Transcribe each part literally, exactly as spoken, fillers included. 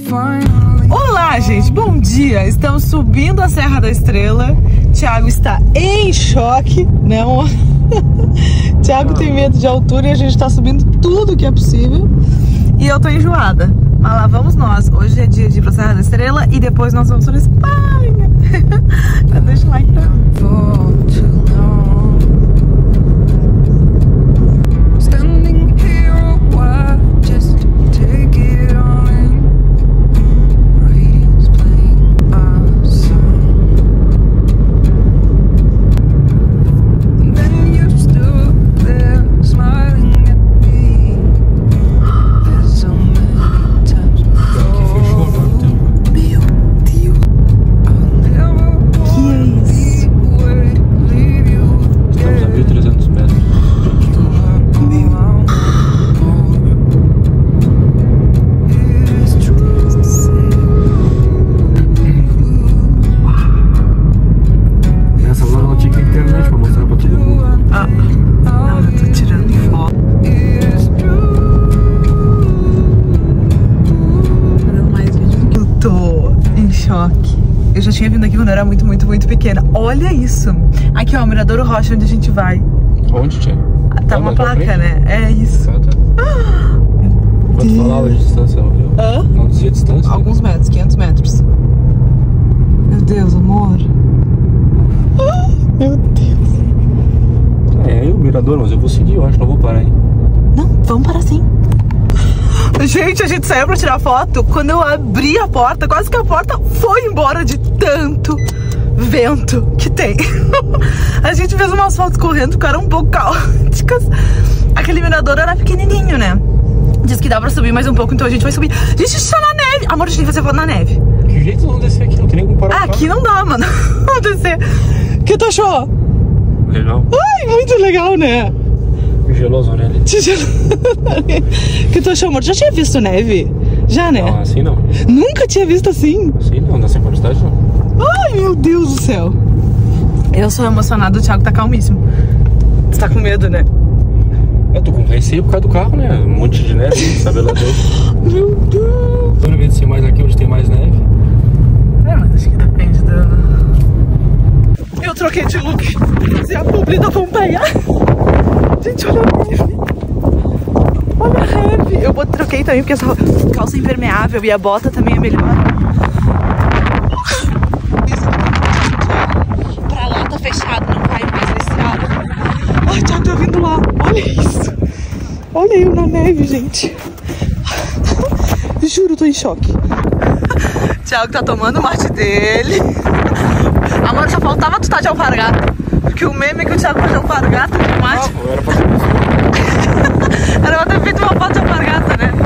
Olá, gente, bom dia! Estamos subindo a Serra da Estrela. Thiago está em choque, não? Thiago tem medo de altura e a gente está subindo tudo que é possível. E eu tô enjoada. Mas lá vamos nós. Hoje é dia de ir pra Serra da Estrela e depois nós vamos pra Espanha. Deixa o like pra... Eu já tinha vindo aqui quando eu era muito, muito, muito pequena. Olha isso! Aqui, ó, o Miradouro Rocha, onde a gente vai. Onde, tia? Tá uma placa, né? É isso. Ah, tá. Ah, quanto Deus. Falava de distância? Hã? Não dizia distância? Alguns metros, quinhentos metros. Meu Deus, amor. Ah, meu Deus. É aí o Miradouro, mas eu vou seguir, eu acho, não vou parar, hein? Não, vamos parar sim. Gente, a gente saiu pra tirar foto. Quando eu abri a porta, quase que a porta foi embora de tanto vento que tem. A gente fez umas fotos correndo, ficaram um pouco caóticas. Aquele mirador era pequenininho, né? Diz que dá pra subir mais um pouco, então a gente vai subir. A gente está na neve. Amor, a gente tem que fazer foto na neve. Que jeito nós vamos descer aqui? Não tem nem como parar. Ah, aqui não dá, mano. Vamos descer. O que tu achou? Legal. Ai, muito legal, né? Gelou as orelhas. O que tu achou, amor? Já tinha visto neve? Já, né? Não, assim não. Nunca tinha visto assim? Assim não, nessa quantidade não. Ai, meu Deus do céu. Eu sou emocionada, o Thiago tá calmíssimo. Você tá com medo, né? Eu tô com receio por causa do carro, né? Um monte de neve, sabe lá dentro. Meu Deus. Toda vez descer mais aqui onde tem mais neve. É, mas acho que depende da... Eu troquei de look. Se a publi da Pompeia. Gente, olha a neve. Olha a neve. Eu troquei também porque essa calça é impermeável e a bota também é melhor. Pra lá tá fechado, não vai mais na estrada. Ai, Thiago tá vindo lá. Olha isso. Olha eu na neve, gente. Juro, tô em choque. Thiago tá tomando o mate dele. Amor, só faltava tu estar de alpargata. Porque o meme é que o Thiago faz de alpargata com mate. Ah, era pra ter feito. Era pra ter feito uma foto de alpargata, né?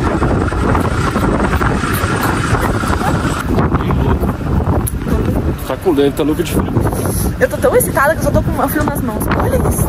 Tá com dentro, tá louco de frio. Eu tô tão excitada que eu só tô com o frio nas mãos. Olha isso.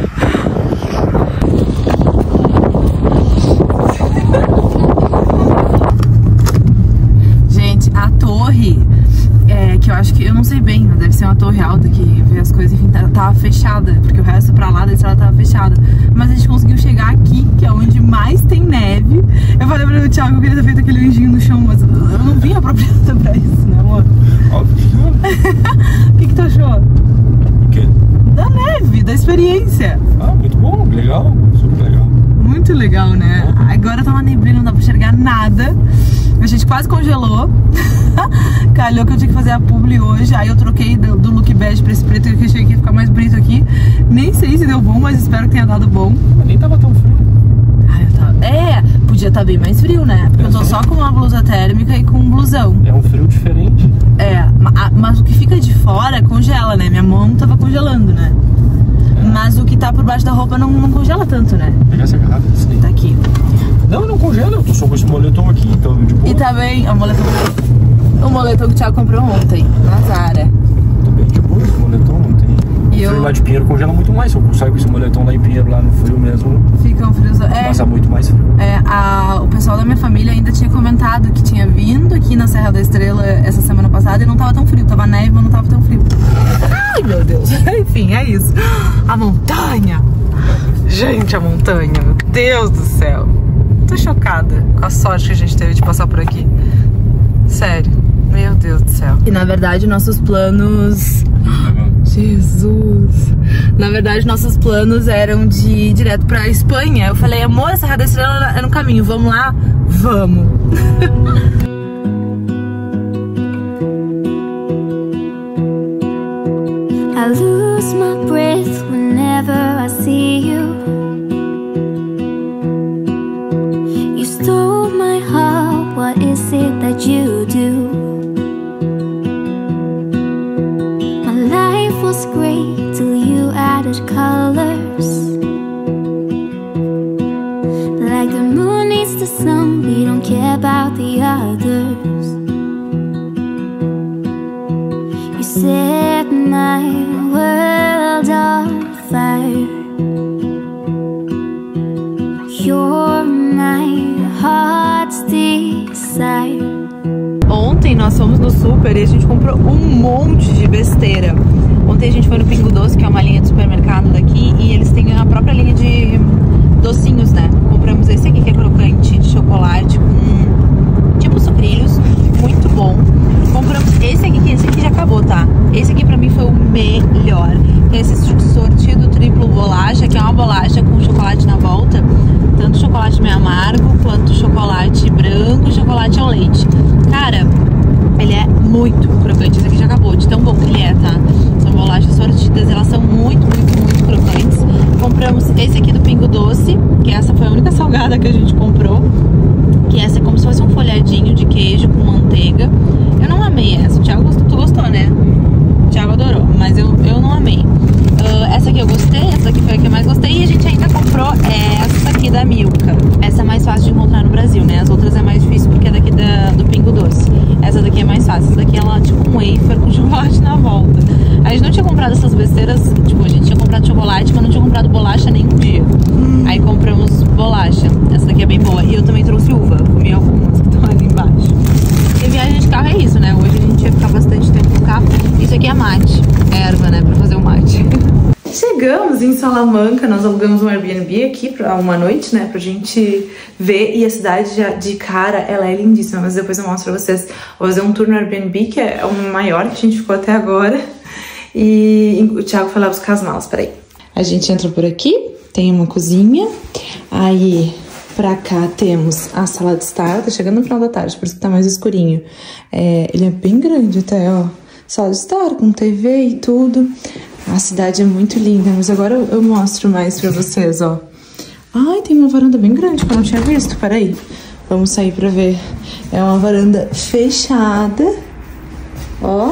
Gente, a torre... É, que eu acho que, eu não sei bem, mas deve ser uma torre alta que vê as coisas, enfim, tava tá fechada, porque o resto pra lá da estrada tava fechada. Mas a gente conseguiu chegar aqui, que é onde mais tem neve. Eu falei pra o Thiago que eu queria ter feito aquele anjinho no chão, mas eu não vim apropriada pra isso, né, amor? Óbvio. O que que tu achou? O quê? Da neve, da experiência. Ah, muito bom, legal, super legal. Muito legal, né? Agora tá uma neblina, não dá pra enxergar nada. A gente quase congelou. Calhou que eu tinha que fazer a publi hoje. Aí eu troquei do, do look bege pra esse preto, que eu achei que ia ficar mais bonito aqui. Nem sei se deu bom, mas espero que tenha dado bom. Mas nem tava tão frio. Ah, eu tava... É, podia estar tá bem mais frio, né? Porque eu tô só com uma blusa térmica e com um blusão. É um frio diferente. É, mas o que fica de fora congela, né? Minha mão tava congelando, né? É. Mas o que tá por baixo da roupa não, não congela tanto, né? Pegar essa garrafa assim. Tá aqui. Não, não congela, eu tô só com esse moletom aqui, então de boa. E também, o moletom, o moletom que o Thiago comprou ontem, na Zara. Tô bem de boa, esse moletom não tem. E o frio eu... lá de Pinheiro congela muito mais, se eu saio com esse moletom lá em Pinheiro, lá no frio mesmo. Fica um frio, é, passa muito mais frio. É, a, o pessoal da minha família ainda tinha comentado que tinha vindo aqui na Serra da Estrela essa semana passada e não tava tão frio, tava neve, mas não tava tão frio. Ai, meu Deus. Enfim, é isso. A montanha. Gente, a montanha, meu Deus do céu. Tô chocada com a sorte que a gente teve de passar por aqui. Sério. Meu Deus do céu. E na verdade nossos planos... Jesus! Na verdade nossos planos eram de ir direto pra Espanha. Eu falei, amor, essa Serra da Estrela é no caminho, vamos lá? Vamos! I lose my breath whenever I see you. You stole my heart, what is it that you do? My life was great till you added colors. Like the moon needs the sun, we don't care about the others. You set my world on fire. You're my heart's desire. Ontem nós fomos no super e a gente comprou um monte de besteira. Ontem a gente foi no Pingo Doce, que é uma linha de supermercado daqui, e eles têm a própria linha de docinhos, né? Compramos esse aqui que é crocante de chocolate com tipo sucrilhos, muito bom. Compramos esse aqui, que esse aqui já acabou, tá? Esse aqui pra mim foi o melhor. Que é esse sortido triplo bolacha, que é uma bolacha com chocolate na volta. Tanto chocolate meio amargo, quanto chocolate branco e chocolate ao leite. Cara, ele é muito crocante. Esse aqui já acabou, de tão bom que ele é, tá? São bolachas sortidas, elas são muito, muito, muito crocantes. Compramos esse aqui do Pingo Doce, que essa foi a única salgada que a gente comprou. Que essa é como se fosse um folhadinho de queijo com manteiga. Eu não amei essa. O Thiago gostou. Tu gostou, né? O Thiago adorou, mas eu, eu não amei. Uh, essa aqui eu gostei, essa aqui foi a que eu mais gostei. E a gente ainda comprou essa aqui da Milka. Essa é mais fácil de encontrar no Brasil, né? As outras é mais difícil porque é daqui da, do Pingo Doce. Essa daqui é mais fácil. Essa daqui ela é tipo um wafer com chocolate na volta. A gente não tinha comprado essas besteiras. Tipo, a gente tinha comprado chocolate, mas não tinha comprado bolacha nenhum dia. Hum. Aí compramos bolacha. Essa daqui é bem boa. E eu também trouxe uva. Comi algumas que estão ali embaixo. E viagem de carro é isso, né? Hoje a gente ia ficar bastante tempo no carro. Isso aqui é mate. É erva, né? Pra fazer o mate. Chegamos em Salamanca, nós alugamos um Airbnb aqui pra uma noite, né, pra gente ver, e a cidade já de cara, ela é lindíssima, mas depois eu mostro pra vocês. Vou fazer um tour no Airbnb, que é o maior que a gente ficou até agora, e o Thiago foi lá buscar as malas, peraí. A gente entra por aqui, tem uma cozinha, aí pra cá temos a sala de estar, tá chegando no final da tarde, por isso que tá mais escurinho. É, ele é bem grande até, ó, sala de estar com T V e tudo. A cidade é muito linda, mas agora eu, eu mostro mais pra vocês, ó. Ai, tem uma varanda bem grande que eu não tinha visto, peraí. Vamos sair pra ver. É uma varanda fechada, ó.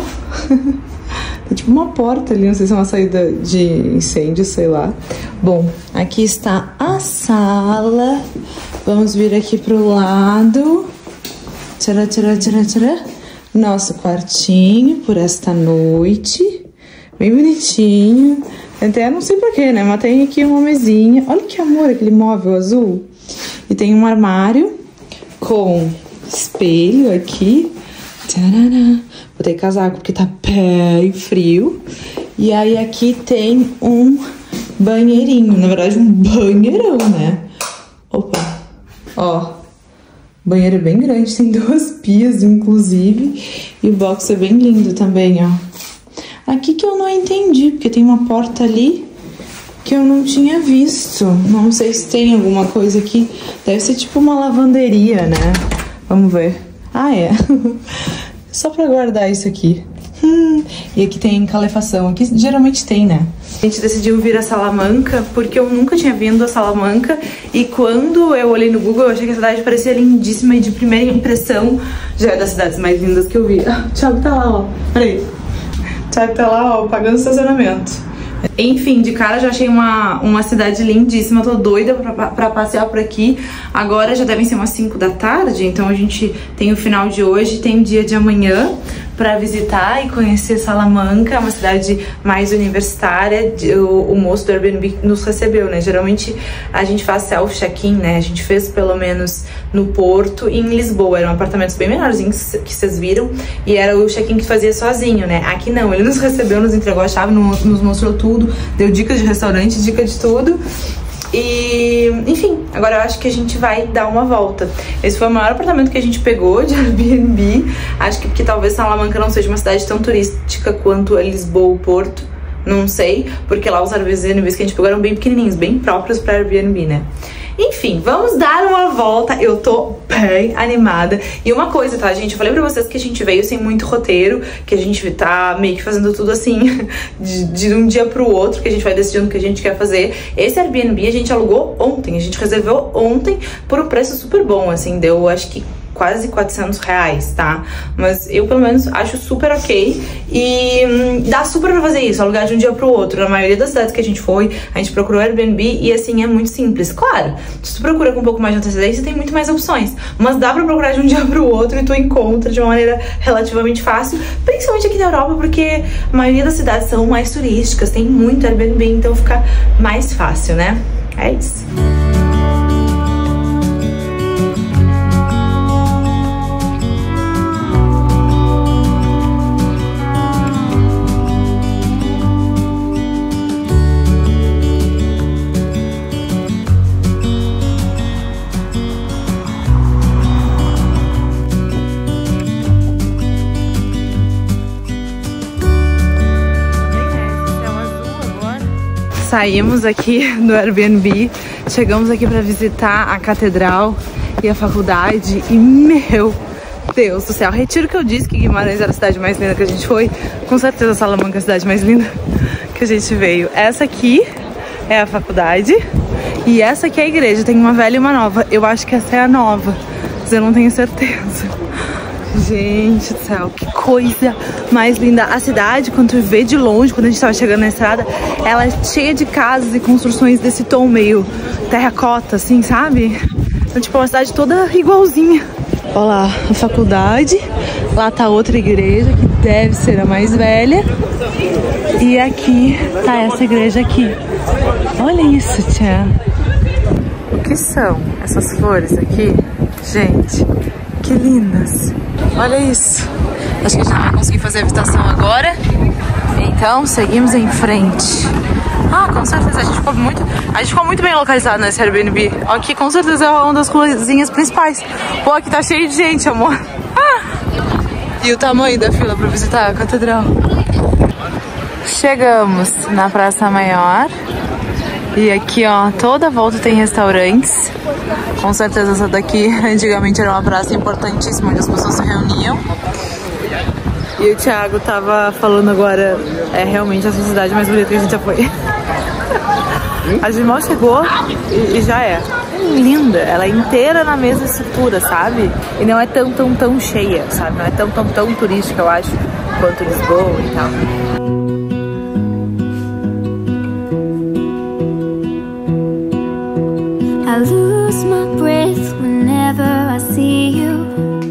Tem tipo uma porta ali, não sei se é uma saída de incêndio, sei lá. Bom, aqui está a sala. Vamos vir aqui pro lado. Tcharam, tcharam, tcharam, tcharam. Nosso quartinho por esta noite. Bem bonitinho. Até não sei porquê, né? Mas tem aqui uma mesinha. Olha que amor, aquele móvel azul. E tem um armário com espelho aqui. Tcharam. Botei casaco porque tá bem frio. E aí aqui tem um banheirinho. Na verdade, um banheirão, né? Opa. Ó. Banheiro bem grande. Tem duas pias, inclusive. E o box é bem lindo também, ó. Aqui que eu não entendi, porque tem uma porta ali que eu não tinha visto. Não sei se tem alguma coisa aqui. Deve ser tipo uma lavanderia, né? Vamos ver. Ah, é. Só pra guardar isso aqui. Hum. E aqui tem calefação. Aqui geralmente tem, né? A gente decidiu vir a Salamanca porque eu nunca tinha vindo a Salamanca. E quando eu olhei no Google, eu achei que a cidade parecia lindíssima. E de primeira impressão, já é das cidades mais lindas que eu vi. Ah, o Thiago tá lá, ó. Peraí. Thiago tá lá, ó, pagando estacionamento. Enfim, de cara já achei uma, uma cidade lindíssima. Tô doida pra, pra passear por aqui. Agora já devem ser umas cinco da tarde. Então a gente tem o final de hoje, tem o dia de amanhã pra visitar e conhecer Salamanca, uma cidade mais universitária. O, o moço do Airbnb nos recebeu, né? Geralmente a gente faz self-check-in, né? A gente fez pelo menos no Porto e em Lisboa. Eram apartamentos bem menorzinhos que vocês viram. E era o check-in que fazia sozinho, né? Aqui não, ele nos recebeu, nos entregou a chave, nos mostrou tudo, deu dicas de restaurante, dica de tudo. E, enfim, agora eu acho que a gente vai dar uma volta. Esse foi o maior apartamento que a gente pegou de Airbnb. Acho que porque talvez Salamanca não seja uma cidade tão turística quanto a Lisboa ou Porto. Não sei, porque lá os Airbnbs que a gente pegou eram bem pequenininhos, bem próprios pra Airbnb, né? Enfim, vamos dar uma volta. Eu tô bem animada. E uma coisa, tá, gente? Eu falei pra vocês que a gente veio sem muito roteiro, que a gente tá meio que fazendo tudo assim, de, de um dia pro outro, que a gente vai decidindo o que a gente quer fazer. Esse Airbnb a gente alugou ontem, a gente reservou ontem por um preço super bom, assim, deu acho que quase quatrocentos reais, tá? Mas eu, pelo menos, acho super ok. E hum, dá super pra fazer isso, alugar de um dia pro outro. Na maioria das cidades que a gente foi, a gente procurou Airbnb e, assim, é muito simples. Claro, se tu procura com um pouco mais de antecedência, tem muito mais opções. Mas dá pra procurar de um dia pro outro e tu encontra de uma maneira relativamente fácil. Principalmente aqui na Europa, porque a maioria das cidades são mais turísticas, tem muito Airbnb, então fica mais fácil, né? É isso. Saímos aqui do Airbnb, chegamos aqui para visitar a catedral e a faculdade e, meu Deus do céu, retiro que eu disse que Guimarães era a cidade mais linda que a gente foi, com certeza Salamanca é a cidade mais linda que a gente veio. Essa aqui é a faculdade e essa aqui é a igreja, tem uma velha e uma nova. Eu acho que essa é a nova, mas eu não tenho certeza. Gente do céu, que coisa mais linda. A cidade, quando tu vê de longe, quando a gente tava chegando na estrada, ela é cheia de casas e construções desse tom meio terracota, assim, sabe? Então, tipo, uma cidade toda igualzinha. Olha lá, a faculdade. Lá tá outra igreja, que deve ser a mais velha. E aqui tá essa igreja aqui. Olha isso, tia. O que são essas flores aqui? Gente, que lindas. Olha isso. Acho que a gente não vai conseguir fazer a visitação agora. Então, seguimos em frente. Ah, com certeza. A gente ficou muito, a gente ficou muito bem localizado nesse Airbnb. Aqui, com certeza, é uma das coisinhas principais. Pô, aqui tá cheio de gente, amor. Ah! E o tamanho da fila pra visitar a catedral. Chegamos na Praça Maior. E aqui, ó, toda a volta tem restaurantes. Com certeza essa daqui antigamente era uma praça importantíssima onde as pessoas se reuniam. E o Thiago tava falando agora, é realmente essa cidade mais bonita que a gente já foi. A gente mal chegou e, e já é. Linda, ela é inteira na mesma estrutura, sabe? E não é tão, tão, tão cheia, sabe? Não é tão, tão, tão turística, eu acho, quanto Lisboa e tal. I lose my breath whenever I see you.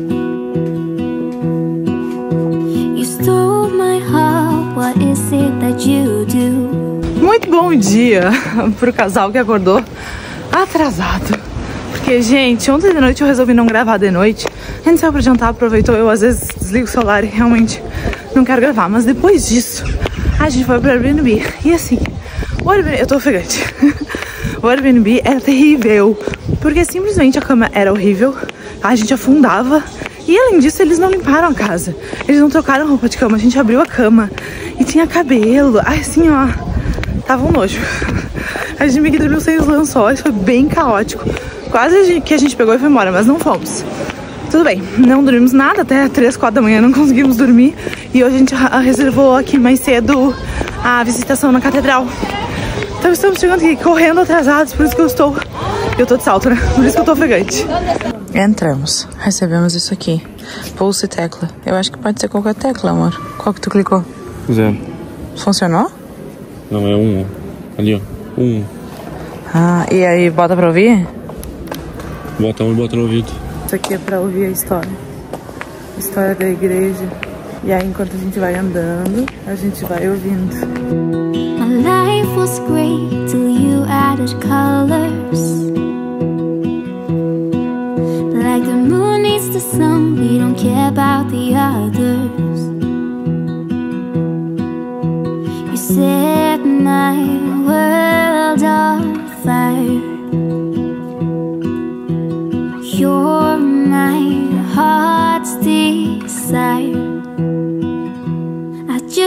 You stole my heart, what is it that you do? Muito bom dia pro casal que acordou atrasado. Porque, gente, ontem de noite eu resolvi não gravar de noite. A gente saiu pra jantar, aproveitou, eu às vezes desligo o celular e realmente não quero gravar. Mas depois disso, a gente foi pro Airbnb. E assim, o Airbnb, eu tô ofegante. O Airbnb era terrível, porque simplesmente a cama era horrível, a gente afundava e além disso eles não limparam a casa, eles não trocaram roupa de cama, a gente abriu a cama e tinha cabelo, ai assim ó, tava um nojo. A gente meio que dormiu sem os lençóis, foi bem caótico, quase que a gente pegou e foi embora, mas não fomos. Tudo bem, não dormimos nada, até três, quatro da manhã não conseguimos dormir e hoje a gente reservou aqui mais cedo a visitação na catedral. Então estamos chegando aqui correndo atrasados, por isso que eu estou... Eu tô de salto, né? Por isso que eu tô ofegante. Entramos. Recebemos isso aqui. Pulse e tecla. Eu acho que pode ser qualquer tecla, amor. Qual que tu clicou? Zero. Funcionou? Não, é um. Ali, ó. Um. Ah, e aí bota pra ouvir? Bota um e bota no ouvido. Isso aqui é pra ouvir a história. História da igreja. E aí enquanto a gente vai andando, a gente vai ouvindo. My life was great till you added colors. Like the moon needs the sun, we don't care about the others. You set my world on fire.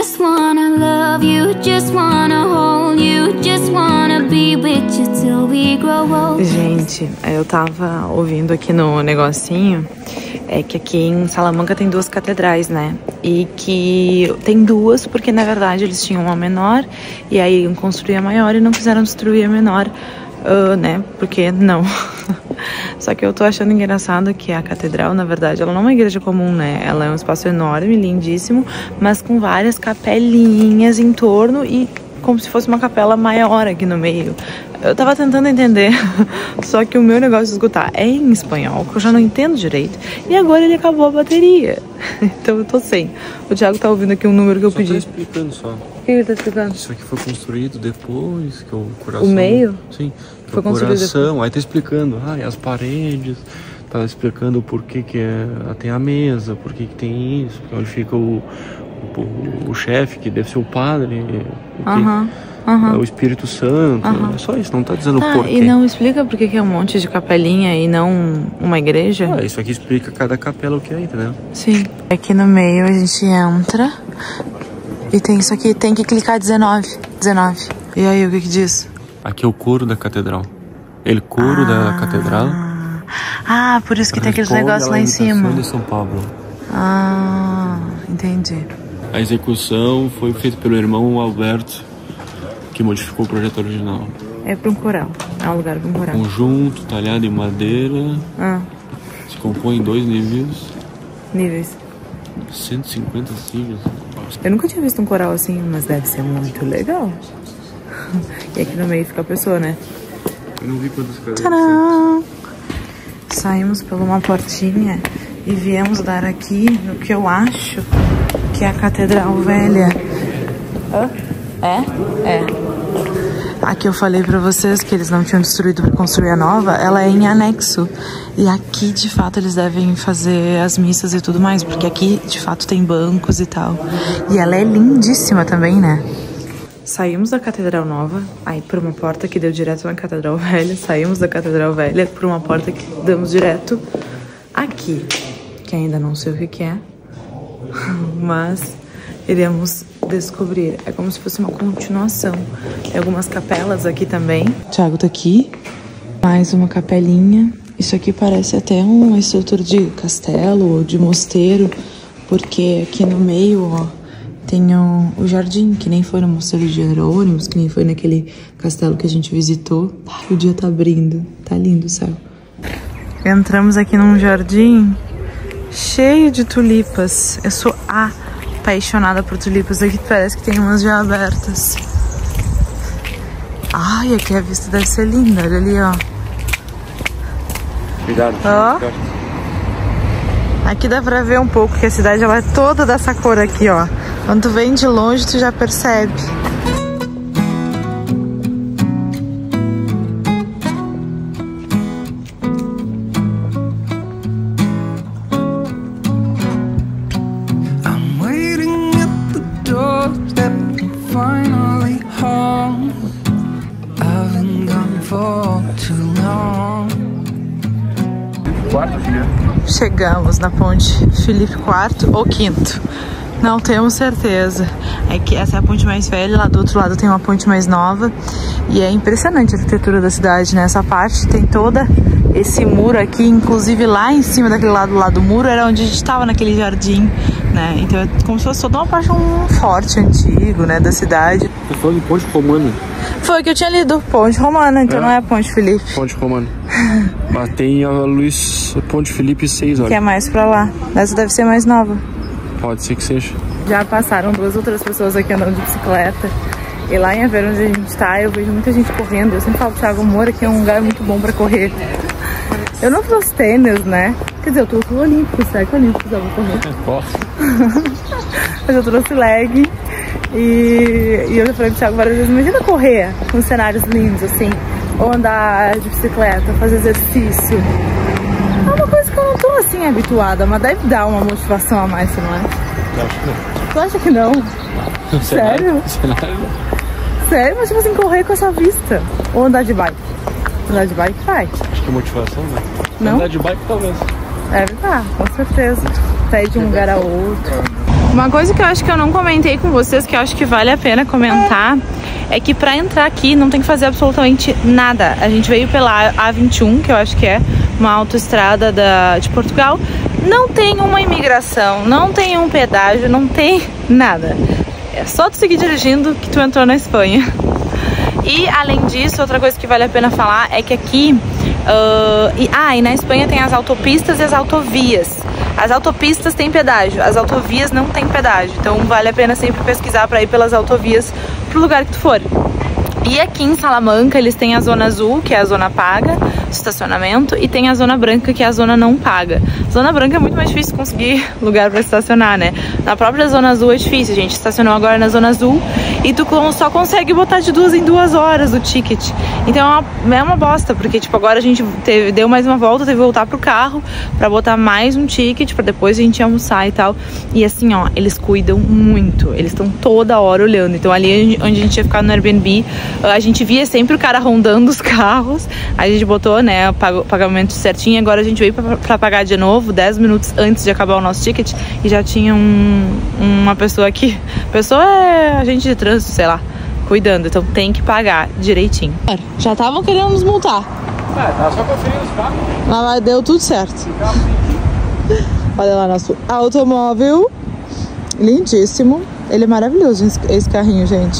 just wanna love you, just wanna hold you, just wanna be with you till we grow old. Gente, eu tava ouvindo aqui no negocinho, é que aqui em Salamanca tem duas catedrais, né? E que tem duas porque na verdade eles tinham uma menor e aí iam construir a maior e não quiseram destruir a menor, uh, né? Porque não. Só que eu tô achando engraçado que a catedral, na verdade, ela não é uma igreja comum, né? Ela é um espaço enorme, lindíssimo, mas com várias capelinhas em torno e como se fosse uma capela maior aqui no meio. Eu tava tentando entender, só que o meu negócio de escutar é em espanhol, que eu já não entendo direito. E agora ele acabou a bateria. Então eu tô sem. O Thiago tá ouvindo aqui um número que eu só pedi. Tá explicando só. O que ele tá explicando? Isso aqui foi construído depois, que é o coração. O meio? Sim. Foi o construído coração. depois. Aí tá explicando, ah, e as paredes. Tá explicando por que que é, tem a mesa, por que que tem isso, onde fica o, o, o chefe, que deve ser o padre. Aham. Uhum. É o Espírito Santo, uhum. É só isso, não tá dizendo ah, porquê. E não explica por que é um monte de capelinha e não uma igreja? Ah, isso aqui explica cada capela o que é, entendeu? Sim. Aqui no meio a gente entra e tem isso aqui, tem que clicar dezenove. dezenove. E aí, o que que diz? Aqui é o coro da catedral. Ele coro ah. da catedral. Ah, por isso que tem aqueles negócios lá em cima. De São Pablo. Ah, entendi. A execução foi feita pelo irmão Alberto, que modificou o projeto original. É para um coral, é um lugar para um coral. Conjunto, talhado em madeira, ah. se compõe em dois níveis. Níveis? cento e cinquenta siglas. Eu nunca tinha visto um coral assim, mas deve ser muito legal. E aqui no meio fica a pessoa, né? Eu não vi quantas cadeiras. Tcharam! Saímos por uma portinha e viemos dar aqui no que eu acho que é a Catedral Velha. Hã? É? É. Aqui eu falei pra vocês que eles não tinham destruído pra construir a nova. Ela é em anexo. E aqui, de fato, eles devem fazer as missas e tudo mais. Porque aqui, de fato, tem bancos e tal. E ela é lindíssima também, né? Saímos da Catedral Nova, aí por uma porta que deu direto na Catedral Velha. Saímos da Catedral Velha por uma porta que damos direto aqui. Que ainda não sei o que que é. Mas iremos descobrir. É como se fosse uma continuação. Tem algumas capelas aqui também. O Thiago tá aqui. Mais uma capelinha. Isso aqui parece até uma estrutura de castelo ou de mosteiro. Porque aqui no meio, ó, tem o, o jardim, que nem foi no Mosteiro de Jerônimos, que nem foi naquele castelo que a gente visitou. Ai, o dia tá abrindo. Tá lindo o céu. Entramos aqui num jardim cheio de tulipas. Eu sou a apaixonada por tulipas. Aqui parece que tem umas já abertas. Ai, aqui a vista deve ser linda. Olha ali, ó. Cuidado. Ó. Aqui dá pra ver um pouco que a cidade ela é toda dessa cor aqui, ó. Quando tu vem de longe, tu já percebe. Chegamos na ponte Filipe quarto ou quinto, não temos certeza. É que essa é a ponte mais velha, lá do outro lado tem uma ponte mais nova. E é impressionante a arquitetura da cidade, né? Essa parte tem toda esse muro aqui, inclusive lá em cima daquele lado, lá do muro, era onde a gente estava naquele jardim, né? Então é como se fosse toda uma parte, um forte antigo, né, da cidade. Você falou de ponte romana? Foi o que eu tinha lido, ponte romana, então é. Não é ponte Filipe. Ponte romana. Mas tem a Luiz Ponte Filipe seis, olha. Que é mais pra lá. Essa deve ser mais nova. Pode ser que seja. Já passaram duas outras pessoas aqui andando de bicicleta. E lá em Aveiro, onde a gente tá, eu vejo muita gente correndo. Eu sempre falo pro Thiago Moura que é um lugar muito bom pra correr. Eu não trouxe tênis, né? Quer dizer, eu trouxe o Olímpico, será que o Olímpico dá pra correr? É, posso. Mas eu trouxe leg. E, e eu já falei pro Thiago várias vezes, imagina correr com cenários lindos, assim. Ou andar de bicicleta, fazer exercício. É uma coisa que eu não tô, assim, habituada. Mas deve dar uma motivação a mais, não é? Eu acho que não. Tu acha que não? não Sério? Cenário? Sério? Mas tipo assim, correr com essa vista. Ou andar de bike. Andar de bike vai. Acho que é motivação, né? Não? Andar de bike talvez. Deve estar, com certeza. Sair de um lugar a outro. Uma coisa que eu acho que eu não comentei com vocês, que eu acho que vale a pena comentar, é que pra entrar aqui não tem que fazer absolutamente nada. A gente veio pela A vinte e um, que eu acho que é uma autoestrada da, de Portugal. Não tem uma imigração, não tem um pedágio, não tem nada. É só tu seguir dirigindo que tu entrou na Espanha. E além disso, outra coisa que vale a pena falar é que aqui... Uh, e, ah, e na Espanha tem as autopistas e as autovias. As autopistas têm pedágio, as autovias não têm pedágio. Então vale a pena sempre pesquisar para ir pelas autovias pro lugar que tu for. E aqui em Salamanca eles têm a zona azul, que é a zona paga, estacionamento, e tem a zona branca, que é a zona não paga. Zona branca é muito mais difícil conseguir lugar para estacionar, né? Na própria zona azul é difícil. A gente estacionou agora na zona azul e tu só consegue botar de duas em duas horas o ticket. Então é uma, é uma bosta, porque tipo, agora a gente teve, deu mais uma volta, teve que voltar pro carro pra botar mais um ticket, pra depois a gente almoçar e tal. E assim, ó, eles cuidam muito. Eles estão toda hora olhando. Então ali onde a gente ia ficar no Airbnb, a gente via sempre o cara rondando os carros. A gente botou, né, o pagamento certinho. Agora a gente veio pra, pra pagar de novo, dez minutos antes de acabar o nosso ticket, e já tinha um, uma pessoa aqui. Pessoa é agente de trânsito, sei lá, cuidando. Então tem que pagar direitinho. Já estavam querendo nos multar. É, tá só conferindo os carros. Mas deu tudo certo. Olha lá nosso automóvel. Lindíssimo. Ele é maravilhoso, esse carrinho, gente.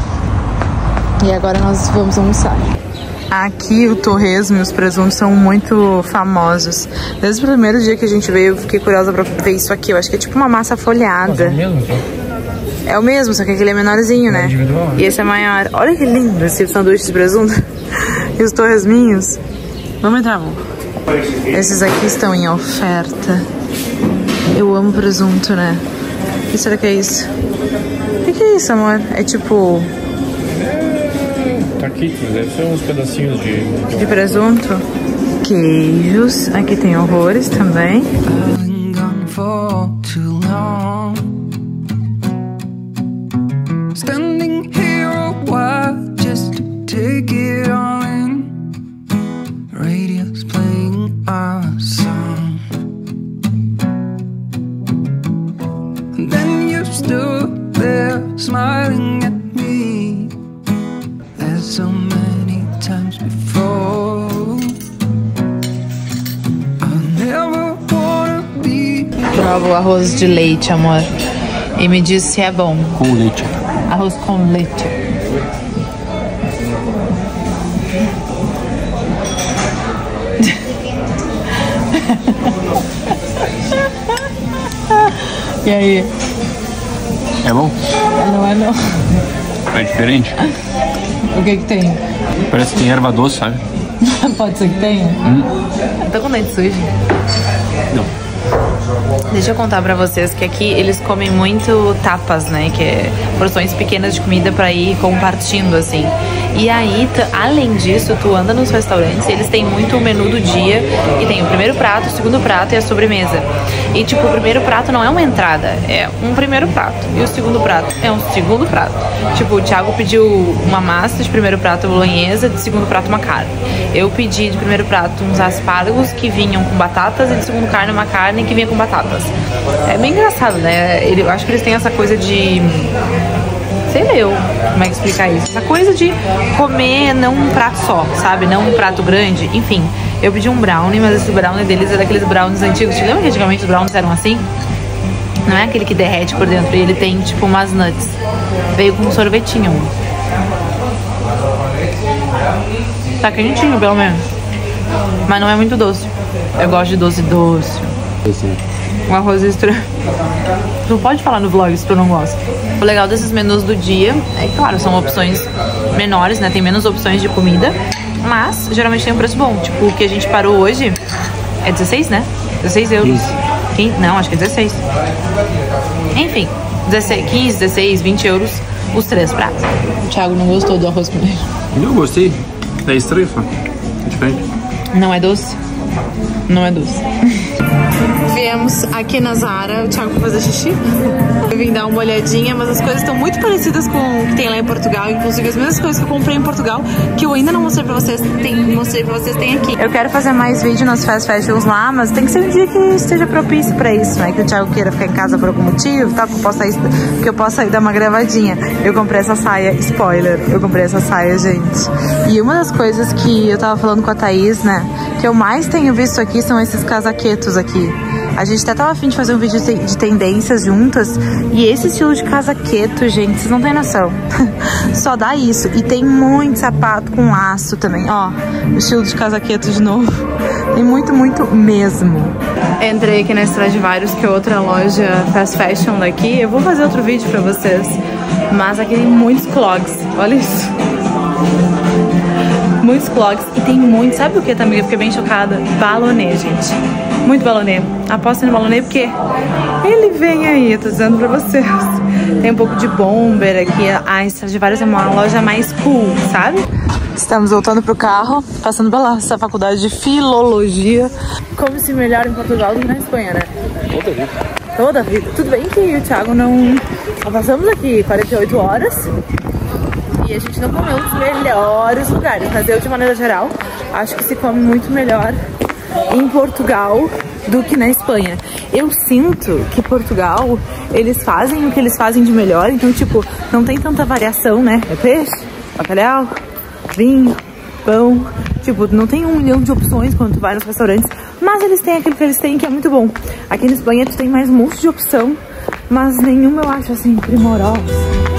E agora nós vamos almoçar. Aqui o torresmo e os presuntos são muito famosos. Desde o primeiro dia que a gente veio, eu fiquei curiosa pra ver isso aqui. Eu acho que é tipo uma massa folhada. É o mesmo, tá? É o mesmo, só que aquele é menorzinho, né? Individual. E esse é maior. Olha que lindo esse sanduíche de presunto. E os torresminhos. Vamos entrar, amor. Esses aqui estão em oferta. Eu amo presunto, né? O que será que é isso? O que, que é isso, amor? É tipo... Tá aqui, deve ser uns pedacinhos de... de presunto. Queijos. Aqui tem horrores também. Standing here a while just to take it all in. Radio's playing our song. And then you stood there smiling at me as so many times before. I'll never wanna be. Prova o arroz de leite, amor. E me diz se é bom. Com leite. Arroz com leite. E aí? É bom? Não é não. É diferente? O que que tem? Parece que tem erva doce, sabe? Pode ser que tenha. Hum. Eu tô com dente sujo. Não. Deixa eu contar pra vocês que aqui eles comem muito tapas, né? Que é porções pequenas de comida pra ir compartindo, assim. E aí, além disso, tu anda nos restaurantes e eles têm muito o menu do dia. E tem o primeiro prato, o segundo prato e a sobremesa. E tipo, o primeiro prato não é uma entrada, é um primeiro prato. E o segundo prato é um segundo prato. Tipo, o Thiago pediu uma massa de primeiro prato bolonhesa, de segundo prato uma carne. Eu pedi de primeiro prato uns aspargos que vinham com batatas e de segundo carne uma carne que vinha com batatas. É bem engraçado, né? Eu acho que eles têm essa coisa de... sei lá eu como é que explicar isso. Essa coisa de comer não um prato só, sabe? Não um prato grande. Enfim, eu pedi um brownie, mas esse brownie deles é daqueles brownies antigos. Te lembra que antigamente os brownies eram assim? Não é aquele que derrete por dentro. E ele tem tipo umas nuts. Veio com um sorvetinho. Tá quentinho, pelo menos. Mas não é muito doce. Eu gosto de doce doce. Um arroz estranho. Tu pode falar no vlog se tu não gosta. O legal desses menus do dia é, claro, são opções menores, né? Tem menos opções de comida, mas geralmente tem um preço bom. Tipo, o que a gente parou hoje é dezesseis, né? dezesseis euros. quinze, não, acho que é dezesseis. Enfim, dezesseis, quinze, dezesseis, vinte euros os três pratos. O Thiago não gostou do arroz com leite. Eu gostei. É estranho, só. É diferente. Não é doce? Não é doce. Viemos aqui na Zara, o Thiago foi fazer xixi. Eu vim dar uma olhadinha, mas as coisas estão muito parecidas com o que tem lá em Portugal. Inclusive as mesmas coisas que eu comprei em Portugal, que eu ainda não mostrei pra vocês, tem, mostrei pra vocês, tem aqui. Eu quero fazer mais vídeo nas fast fashions lá, mas tem que ser um dia que esteja propício pra isso, né? Que o Thiago queira ficar em casa por algum motivo, tá? Que eu possa ir, que eu possa ir dar uma gravadinha. Eu comprei essa saia, spoiler, eu comprei essa saia, gente. E uma das coisas que eu tava falando com a Thaís, né, que eu mais tenho visto aqui são esses casaquetos aqui. A gente até tava a fim de fazer um vídeo de tendências juntas. E esse estilo de casaqueto, gente, vocês não tem noção. Só dá isso. E tem muito sapato com laço também. Ó, o estilo de casaqueto de novo. Tem muito, muito mesmo. Entrei aqui na Stradivarius, que é outra loja fast fashion daqui. Eu vou fazer outro vídeo pra vocês. Mas aqui tem muitos clogs. Olha isso. Muitos clogs. E tem muito... Sabe o que também? Eu fiquei bem chocada. Balonê, gente. Muito balonê. Aposta no balonê porque ele vem aí, eu tô dizendo pra vocês. Tem um pouco de bomber aqui. A Stradivarius é uma loja mais cool, sabe? Estamos voltando pro carro, passando pela essa faculdade de filologia. Como se melhor em Portugal do que na Espanha, né? Toda vida. Toda vida. Tudo bem que o Thiago não... Nós passamos aqui quarenta e oito horas e a gente não comeu os melhores lugares. Mas eu, de maneira geral, acho que se come muito melhor em Portugal do que na Espanha. Eu sinto que Portugal, eles fazem o que eles fazem de melhor, então tipo, não tem tanta variação, né? É peixe, bacalhau, vinho, pão, tipo, não tem um milhão de opções quando tu vai nos restaurantes, mas eles têm aquilo que eles têm que é muito bom. Aqui na Espanha tu tem mais um monte de opção, mas nenhuma eu acho assim primorosa.